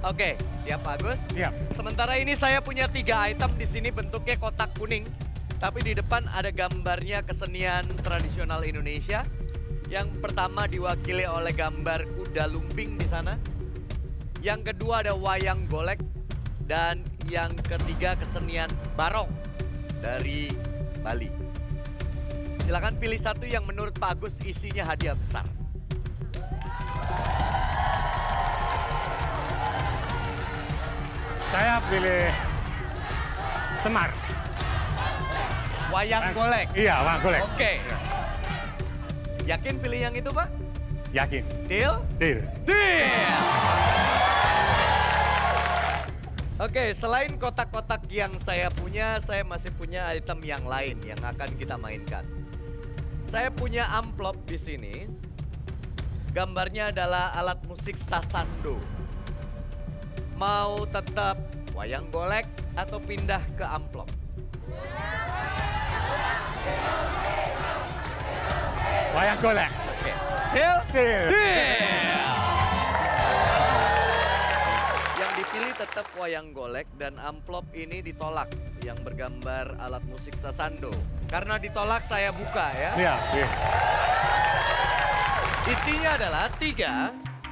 Oke, siap Pak Agus? Siap. Sementara ini saya punya 3 item di sini bentuknya kotak kuning. Tapi di depan ada gambarnya kesenian tradisional Indonesia. Yang pertama diwakili oleh gambar kuda lumping di sana. Yang kedua ada wayang golek. Dan yang ketiga kesenian barong dari Bali. Silakan pilih satu yang menurut Pak Agus isinya hadiah besar. Saya pilih Semar. Wayang golek. Iya, wayang golek. Oke. Ya. Yakin pilih yang itu, Pak? Yakin. Deal? Deal. Deal! Oke, selain kotak-kotak yang saya punya, saya masih punya item yang lain yang akan kita mainkan. Saya punya amplop di sini. Gambarnya adalah alat musik sasando. Mau tetap wayang golek atau pindah ke amplop? Wayang golek. Oke. Deal? Deal. Deal! Yang dipilih tetap wayang golek dan amplop ini ditolak yang bergambar alat musik sasando. Karena ditolak saya buka ya. Iya, iya. Isinya adalah 3,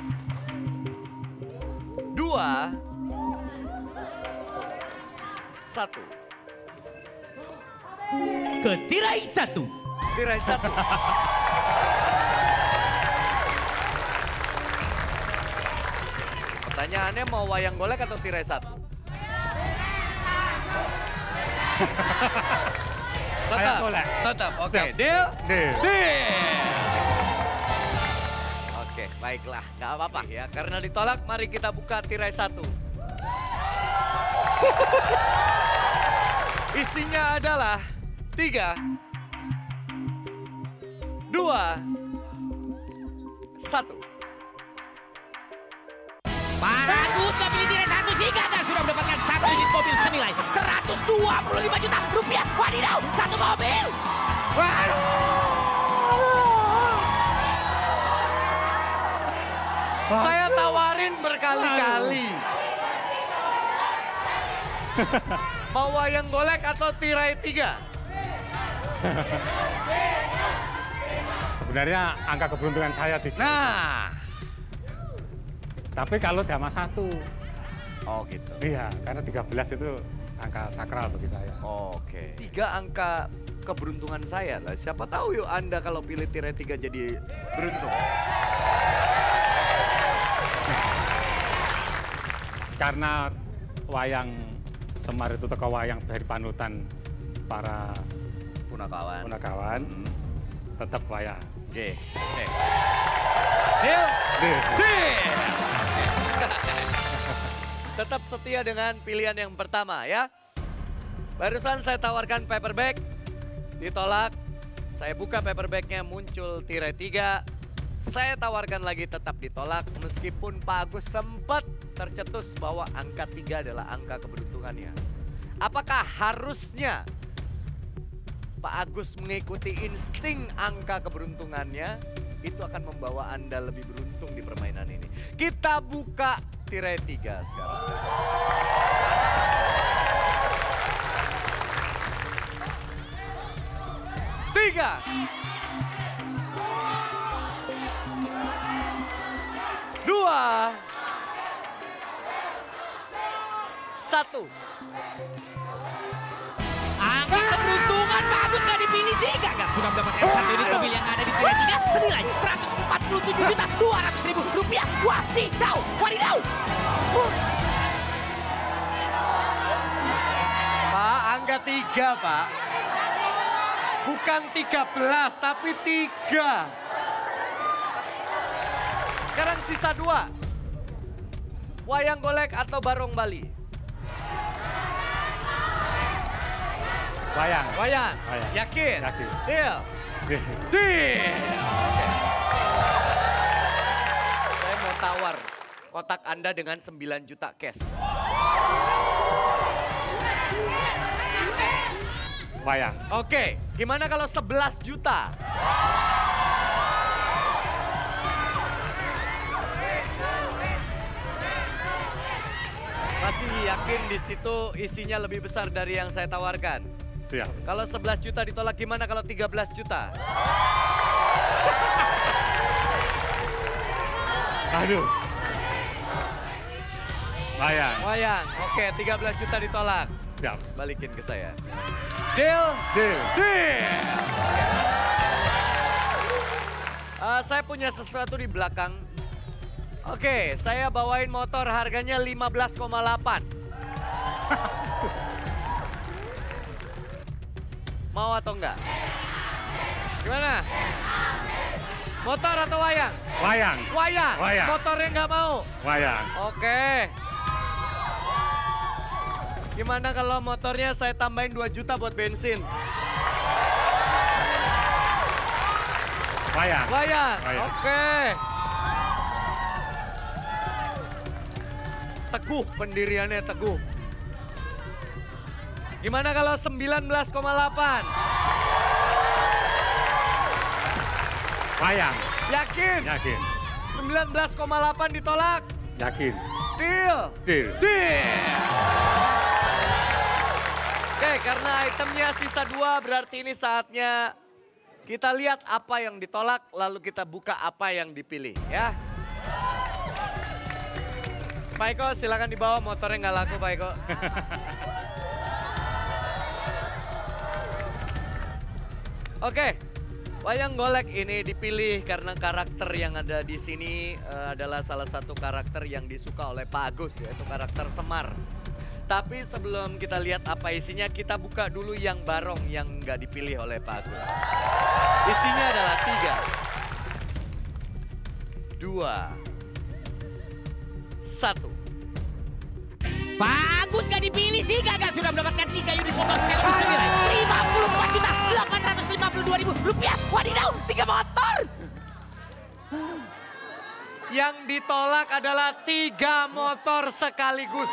2, 1. Ke tirai 1. Tirai 1. Pertanyaannya mau wayang golek atau tirai 1? Wayang golek. Tetap. Oke, Siap. deal? Deal. Deal. Oke, baiklah. Nggak apa-apa ya. Karena ditolak, mari kita buka tirai 1. Isinya adalah 3, 2, 1. Pak Agus gak pilih tirai 1 sih gagal sudah mendapatkan 1 unit mobil senilai 125 juta rupiah. Wadidaw, 1 mobil. Saya tawarin berkali-kali. Mau wayang golek atau tirai 3? Sebenarnya angka keberuntungan saya di. Nah. Tapi kalau jamaah 1. Oh gitu. Iya, karena 13 itu angka sakral bagi saya. Oke. 3 angka keberuntungan saya lah. Siapa tahu yuk Anda kalau pilih tirai 3 jadi beruntung. Karena wayang Semar itu teko wayang dari panutan para Punakawan. tetap wayang. Oke. Oke. Deal? Deal. Deal! Tetap setia dengan pilihan yang pertama ya. Barusan saya tawarkan paper bag, ditolak. Saya buka paper bagnya muncul tirai 3. Saya tawarkan lagi tetap ditolak meskipun Pak Agus sempat tercetus bahwa angka 3 adalah angka keberuntungannya. Apakah harusnya Pak Agus mengikuti insting angka keberuntungannya? Itu akan membawa Anda lebih beruntung di permainan ini. Kita buka tirai 3 sekarang. Tiga. 2, 1. Angka keberuntungan Pak Agus gak dipilih sih gagal sudah mendapatkan 1 unit mobil yang ada di tirai 3 senilai 147 juta 200 ribu rupiah. Wadidaw, wadidaw. Pak, angka 3, Pak. Bukan 13, tapi 3. Sekarang sisa 2. Wayang golek atau barong Bali? Wayang. Wayang. Wayang. Yakin? Yakin. Deal? Deal. Deal! Oke. Saya mau tawar kotak Anda dengan 9 juta cash. Wayang. Oke, gimana kalau 11 juta? masih yakin di situ isinya lebih besar dari yang saya tawarkan? Siap. Kalau 11 juta ditolak gimana kalau 13 juta? Aduh. Wayang. Wayang, oke 13 juta ditolak. Siap. Balikin ke saya. Deal? Deal. Deal! Saya punya sesuatu di belakang. Oke, saya bawain motor harganya 15,8. Mau atau enggak? Gimana? Motor atau wayang? Wayang. Wayang. Wayang. Motornya nggak mau? Wayang. Oke. Gimana kalau motornya saya tambahin 2 juta buat bensin? Wayang. Wayang. Wayang. Oke. Teguh pendiriannya, teguh. Gimana kalau 19,8? Wayang. Yakin? Yakin. 19,8 ditolak? Yakin. Deal? Deal. Deal! Oke, karena itemnya sisa 2 berarti ini saatnya kita lihat apa yang ditolak lalu kita buka apa yang dipilih ya. Pak Eko silakan dibawa, motornya nggak laku Pak Eko. Oke, wayang golek ini dipilih karena karakter yang ada di sini adalah salah satu karakter yang disuka oleh Pak Agus, yaitu karakter Semar. Tapi sebelum kita lihat apa isinya, kita buka dulu yang barong yang nggak dipilih oleh Pak Agus. Isinya adalah 3, 2, 1. Bagus gak dipilih sih, Gagal sudah mendapatkan 3 unit motor sekaligus senilai 54 juta 852 ribu rupiah. Wadidaw, 3 motor. Yang ditolak adalah 3 motor sekaligus.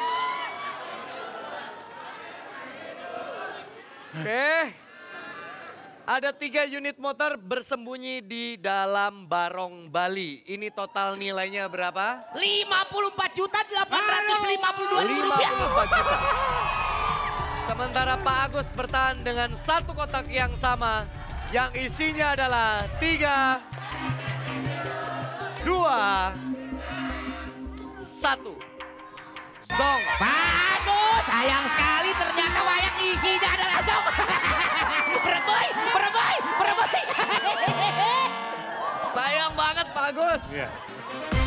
Oke. Ada 3 unit motor bersembunyi di dalam barong Bali. Ini total nilainya berapa? 54 juta 852 ribu rupiah. 54 juta. Sementara Pak Agus bertahan dengan 1 kotak yang sama. Yang isinya adalah 3, 2, 1. Zong. Bagus, sayang sekali ternyata wayang isinya adalah Zong. Bereboy. Sayang banget Pak Agus. Iya.